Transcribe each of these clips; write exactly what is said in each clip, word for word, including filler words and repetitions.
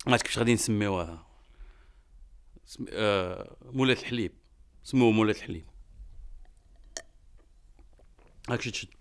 ما عرفت كيفاش غادي نسميوها. سم... آه... مولات الحليب، سموه مولات الحليب. هاكشي تشد.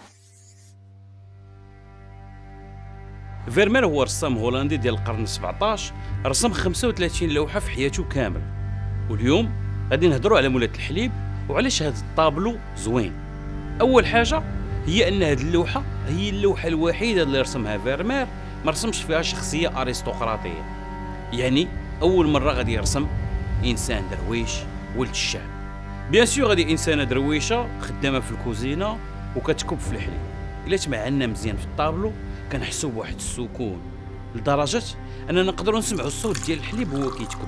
فيرمير هو رسام هولندي ديال القرن السبعطاش، رسم خمسة وثلاثين لوحه في حياته كامل. واليوم غادي نهضروا على مولات الحليب وعلاش هذا الطابلو زوين. اول حاجه هي ان هذه اللوحه هي اللوحه الوحيده اللي رسمها فيرمير ما رسمش فيها شخصيه ارستقراطيه، يعني اول مره غادي يرسم انسان درويش ولد الشعب. بيان سور غادي انسانه درويشه خدامه في الكوزينه وكتكب في الحليب. الا تمعنا مزيان في الطابلو كنحسوا بواحد السكون لدرجه اننا نقدروا نسمعوا الصوت ديال الحليب وهو كيتكب.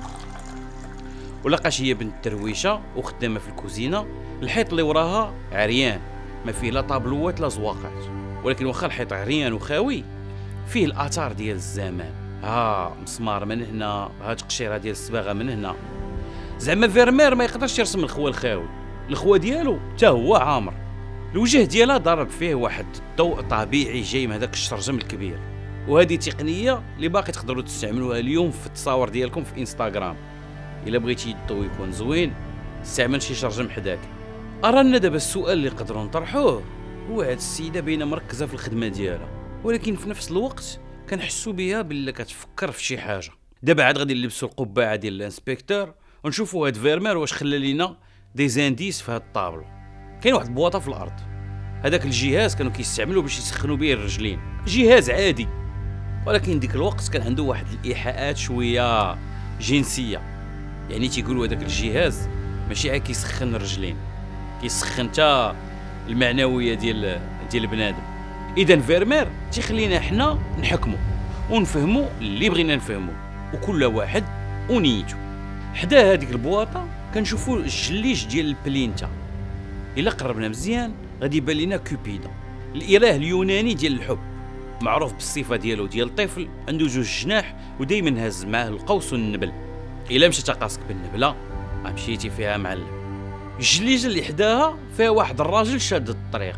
ولقاش هي بنت درويشه وخدامه في الكوزينه، الحيط اللي وراها عريان ما فيه لا طابلوات لا زواقات، ولكن واخا الحيط عريان وخاوي فيه الاثار ديال الزمان. ها مسمار من هنا، ها تقشيره ديال الصباغه من هنا. زعما فيرمير ما يقدرش يرسم الخوا الخاوي، الخوا ديالو حتى هو عامر. الوجه ديالها ضرب فيه واحد الضوء طبيعي جاي من هذاك الشرجم الكبير، وهذه تقنيه اللي باقي تقدروا تستعملوها اليوم في التصاور ديالكم في انستغرام. الا بغيتي الضوء يكون زوين استعمل شي شرجم حداك. ارانا دابا السؤال اللي نقدروا نطرحوه هو هاد السيده باينه مركزه في الخدمه ديالها، ولكن في نفس الوقت كنحسوا بها بلا كتفكر في شي حاجه. دابا عاد غادي نلبسوا القبعه ديال الانسبكتور ونشوفوا هاد فيرمير واش خلى لينا دي زانديس في هاد الطابلو. كاين واحد البواطه في الارض، هذاك الجهاز كانوا كيستعملوا باش يسخنوا به الرجلين، جهاز عادي، ولكن ديك الوقت كان عنده واحد الايحاءات شويه جنسيه. يعني تيقولوا هذاك الجهاز ماشي عا كيسخن الرجلين، كيسخن حتى المعنويه ديال ديال بنادم. اذا فيرمير تيخلينا حنا نحكموا ونفهموا اللي بغينا نفهموا، وكل واحد ونيته. حدا هذيك البواطه كنشوفوا الجليج ديال البلينتا. الا قربنا مزيان غادي يبان لنا كوبيدا، الاله اليوناني ديال الحب، معروف بالصفه ديالو ديال الطفل عنده جوج جناح ودائما هاز معاه القوس والنبل. الا مشيت قاسك بالنبله مشيتي فيها معلم. الجليجه اللي حداها فيها واحد الراجل شاد الطريق.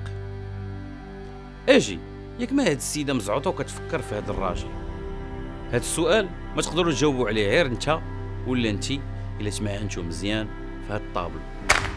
اجي ياك ما هاد السيده مزعوطه وكتفكر في هاد الراجل؟ هاد السؤال ما تقدروا تجاوبوا عليه غير انت ولا انتي الا تمعنتو مزيان في هاد الطابلو.